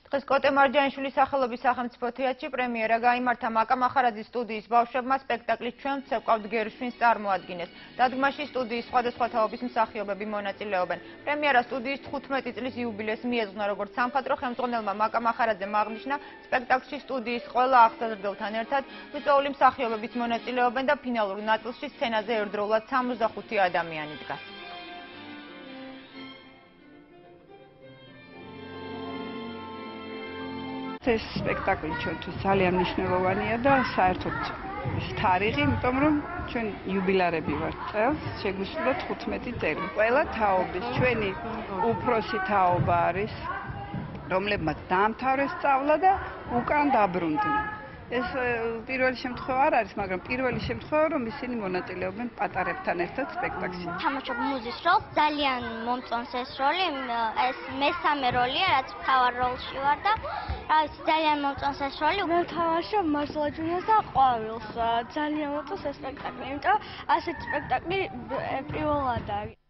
დღეს კოტე მარჯანიშვილის სახელობის სახელმწიფო თეატრში პრემიერა გაიმართა მაკა მახარაძის სტუდიის ბავშვებმა სპექტაკლის ჩვენ ვცევყავთ გერშვინს წარმოადგინეს. დადგმაში სტუდიის სხვადასხვა თაობის მსახიობები მონაწილეობენ. პრემიერა სტუდიის 15 წლის იუბილეს მიეძღვნა, როგორც სამხატვრო ხელმძღვანელმა მაკა მახარაძემ აღნიშნა, სპექტაკლში სტუდიის ყველა აღზრდელთან ერთად მიწვეული მსახიობებიც მონაწილეობენ და ფინალურ ნაწილში სცენაზე ერთდროულად 65 ადამიანი დგას. ეს სპექტაკლი ჩვენთვის ძალიან მნიშვნელოვანია და საერთოდ თარიღი, იმიტომ რომ ჩვენ იუბილარები ვართ წელს, შეგვისურვა 15 წელი. ყველა თაობის ჩვენი უფროსი თაობა არის, რომლებმაც დაამთავრეს სწავლა და უკან დაბრუნდნენ. ეს პირველი შემთხვევა არ არის, მაგრამ პირველი შემთხვევა რომ ისინი მონაწილეობენ პატარებთან ერთად სპექტაკლში. თამაშობ მუზის როლს, ძალიან მომწონს ეს როლი, ეს მესამე როლია, რაც მთავარ როლში ვარ და ძალიან მომწონს ეს როლი. მე ვთამაშობ მარსელა ჯუნიორს და ყვავილს. ძალიან მომწონს ეს სპექტაკლი, იმიტომ ასეთი სპექტაკლი პირველად არის.